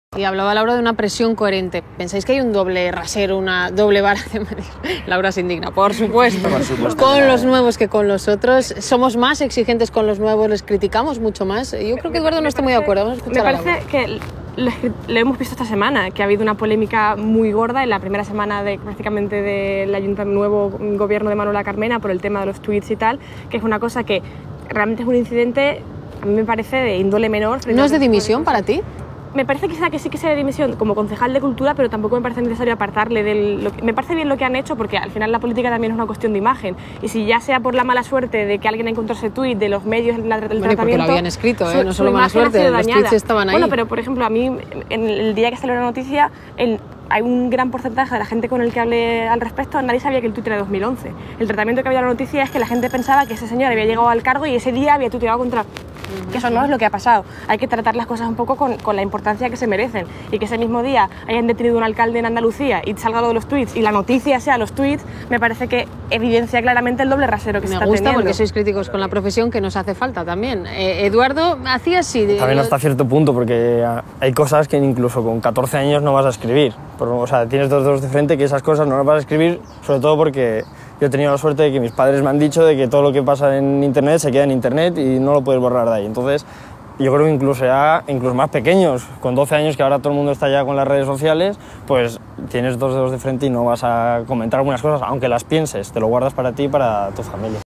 Y hablaba Laura de una presión coherente. ¿Pensáis que hay un doble rasero, una doble vara de medir? Laura se indigna, por supuesto. Con los nuevos que con los otros. ¿Somos más exigentes con los nuevos? ¿Les criticamos mucho más? Yo creo que Eduardo no está muy de acuerdo. Vamos a escuchar a Laura. Me parece que lo hemos visto esta semana, que ha habido una polémica muy gorda en la primera semana prácticamente del nuevo gobierno de Manuela Carmena por el tema de los tweets y tal, que es una cosa que realmente es un incidente, a mí me parece de índole menor. ¿No es de dimisión para ti? Me parece quizá que sí que sea de dimisión como concejal de cultura, pero tampoco me parece necesario apartarle me parece bien lo que han hecho, porque al final la política también es una cuestión de imagen, y si ya sea por la mala suerte de que alguien encontró ese tuit, de los medios, el tratamiento... Porque lo habían escrito, no solo mala suerte, los tweets estaban ahí. Bueno, pero por ejemplo, a mí, en el día que salió la noticia, hay un gran porcentaje de la gente con el que hablé al respecto, nadie sabía que el tuit era de 2011. El tratamiento que había en la noticia es que la gente pensaba que ese señor había llegado al cargo y ese día había tuiteado contra... Que eso no es lo que ha pasado. Hay que tratar las cosas un poco con la importancia que se merecen, y que ese mismo día hayan detenido a un alcalde en Andalucía y salga lo de los tweets y la noticia sea los tweets, me parece que evidencia claramente el doble rasero que se está teniendo. Me gusta porque sois críticos con la profesión, que nos hace falta también. Eduardo, hacía así... También hasta cierto punto, porque hay cosas que incluso con 14 años no vas a escribir. O sea, tienes dos dedos de frente que esas cosas no las vas a escribir, sobre todo porque... Yo he tenido la suerte de que mis padres me han dicho de que todo lo que pasa en Internet se queda en Internet y no lo puedes borrar de ahí. Entonces, yo creo que incluso más pequeños, con 12 años, que ahora todo el mundo está ya con las redes sociales, pues tienes dos dedos de frente y no vas a comentar algunas cosas, aunque las pienses, te lo guardas para ti y para tu familia.